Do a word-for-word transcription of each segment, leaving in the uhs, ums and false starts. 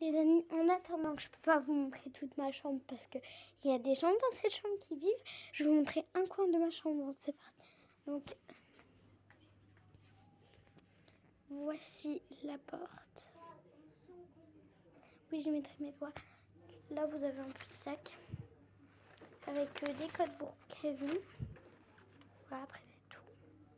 Les amis, en attendant que je peux pas vous montrer toute ma chambre parce que il y a des gens dans cette chambre qui vivent, je vais vous montrer un coin de ma chambre. Donc c'est parti. Donc voici la porte. Oui, j'y mettrai mes doigts. Là, vous avez un petit sac avec euh, des codes pour Kevin. Voilà, après c'est tout.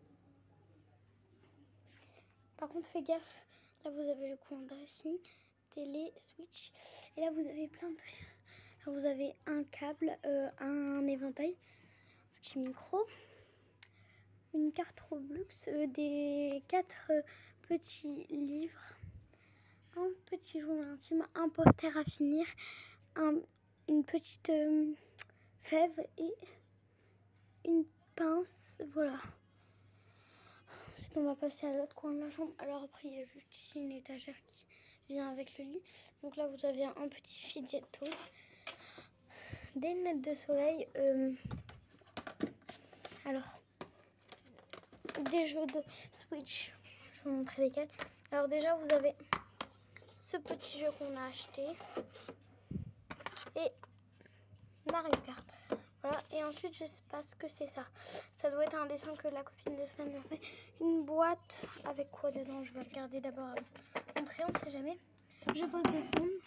Par contre, fais gaffe. Là, vous avez le coin dressing, télé, switch. Et là, vous avez plein de petits. Là, vous avez un câble, euh, un éventail, un petit micro, une carte Roblox, euh, des quatre euh, petits livres, un petit journal intime, un poster à finir, un, une petite euh, fève et une pince. Voilà. Ensuite, on va passer à l'autre coin de la chambre. Alors après, il y a juste ici une étagère qui vient avec le lit. Donc là, vous avez un petit fidget toy, des lunettes de soleil. Euh, alors, des jeux de Switch. Je vais vous montrer lesquels. Alors déjà, vous avez ce petit jeu qu'on a acheté et Mario Kart. Voilà. Et ensuite, je sais pas ce que c'est ça. Ça doit être un dessin que la copine de Sven m'a fait. Une boîte avec quoi dedans? Je vais regarder d'abord à vous montrer, on ne sait jamais. Je pose deux secondes.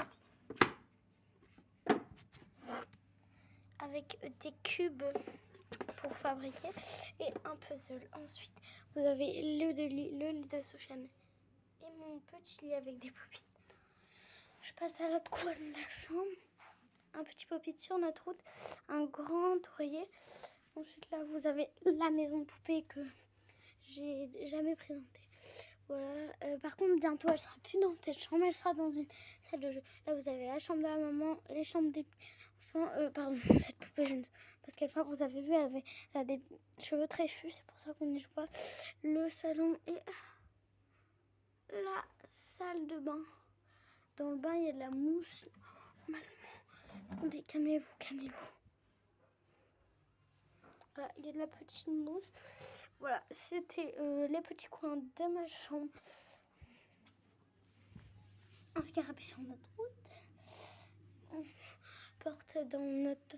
Avec des cubes pour fabriquer et un puzzle. Ensuite, vous avez le, de lit, le lit de Sofiane et mon petit lit avec des pop-it. Je passe à l'autre coin de la chambre. Un petit pop-it sur notre route, un grand oreiller. Ensuite, là, vous avez la maison de poupée que j'ai jamais présentée. Voilà. Euh, par contre, bientôt, elle sera plus dans cette chambre, elle sera dans une salle de jeu. Là, vous avez la chambre de la maman, les chambres des enfants. Euh, pardon, cette poupée, je ne sais pas. Parce qu'elle, vous avez vu, elle avait, elle a des cheveux tréfus, c'est pour ça qu'on n'y joue pas. Le salon et la salle de bain. Dans le bain, il y a de la mousse. Attendez, calmez-vous, calmez-vous. Voilà, il y a de la petite mousse. Voilà, c'était euh, les petits coins de ma chambre. Un scarabée sur notre route. On porte dans notre...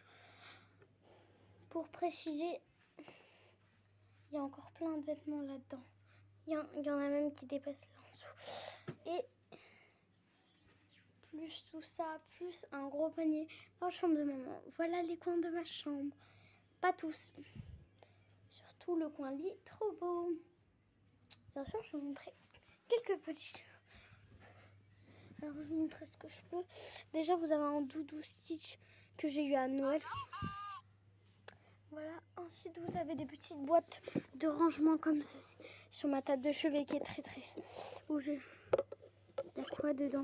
Pour préciser, il y a encore plein de vêtements là-dedans. Il y, y en a même qui dépassent là en dessous. Et plus tout ça, plus un gros panier dans la chambre de maman. Voilà les coins de ma chambre. Pas tous. Surtout le coin lit, trop beau. Bien sûr, je vais vous montrer quelques petits. Alors, je vais vous montrer ce que je peux. Déjà, vous avez un doudou Stitch que j'ai eu à Noël. Voilà. Ensuite, vous avez des petites boîtes de rangement comme ceci sur ma table de chevet qui est très très... Où j'ai... Il y a quoi dedans?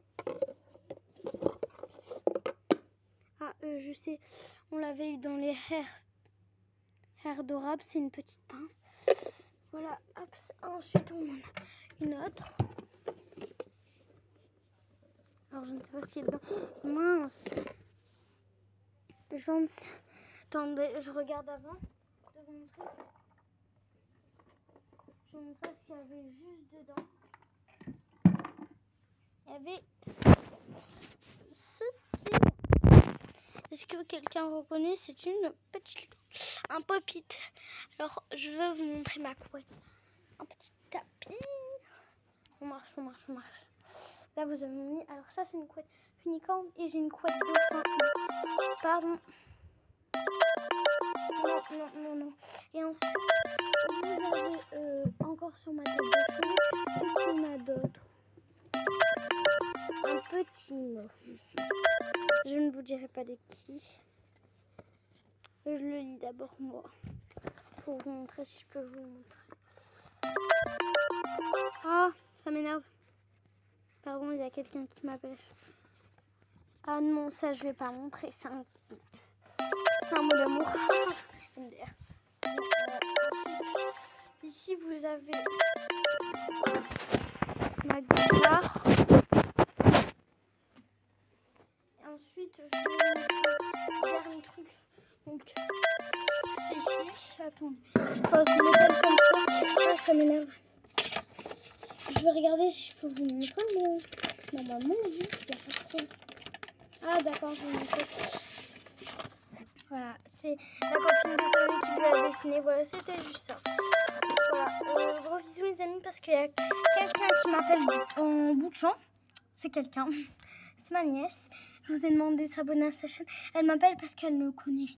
Ah, euh, je sais. On l'avait eu dans les hairs, hairs adorables. C'est une petite pince. Voilà. Hop. Ensuite, on en a une autre. Alors, je ne sais pas ce qu'il y a dedans. Mince. J'en sais... Attendez, je regarde avant de vous montrer. Je vous montrer ce qu'il y avait juste dedans. Il y avait ceci. Est-ce que quelqu'un reconnaît? C'est une petite... un pop-it. Alors, je vais vous montrer ma couette. Un petit tapis. On marche, on marche, on marche. Là, vous avez mis... Alors, ça, c'est une couette unicorne et j'ai une couette dauphin. Pardon. Non, non, non, non. Et ensuite, vous avez euh, encore sur ma table de cheveux, qu'est-ce qu'on a d'autre? Un petit mot. Je ne vous dirai pas de qui. Je le lis d'abord moi. Pour vous montrer si je peux vous montrer. Ah, ça m'énerve. Pardon, il y a quelqu'un qui m'appelle. Ah non, ça je vais pas montrer. C'est un, c'est un mot d'amour. Euh, ensuite, ici vous avez ma guitare. Et ensuite, je vais vous montrer le dernier truc. Donc, c'est ici. Attendez, je pose le métal comme ça. Ah, ça m'énerve. Je vais regarder si je peux vous montrer, mais Normalement, oui, il y a marqué. Ah, d'accord, je vais montrer. Voilà, c'est la copine de Samy qui lui a dessiné. Voilà, c'était juste ça. Voilà, euh, gros bisous les amis, parce qu'il y a quelqu'un qui m'appelle en bout de champ. C'est quelqu'un, c'est ma nièce. Je vous ai demandé de s'abonner à sa chaîne. Elle m'appelle parce qu'elle ne connaît